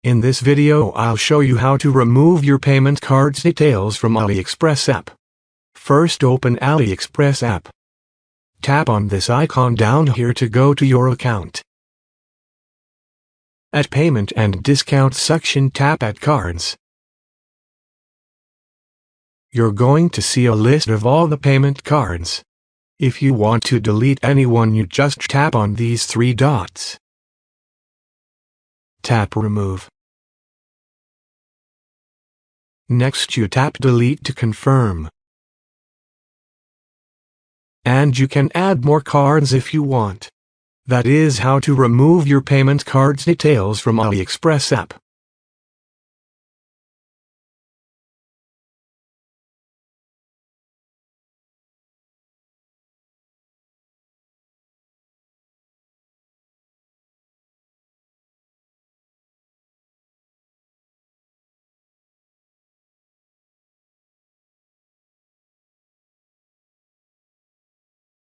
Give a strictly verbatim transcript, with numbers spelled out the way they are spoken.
In this video I'll show you how to remove your payment card's details from AliExpress app. First, open AliExpress app. Tap on this icon down here to go to your account. At Payment and Discount section, tap at Cards. You're going to see a list of all the payment cards. If you want to delete anyone, you just tap on these three dots. Tap Remove. Next, you tap Delete to confirm. And you can add more cards if you want. That is how to remove your payment card's details from AliExpress app.